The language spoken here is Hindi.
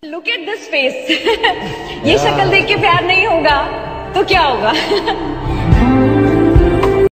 Look at this face. ये शक्ल देख के प्यार नहीं होगा तो क्या होगा?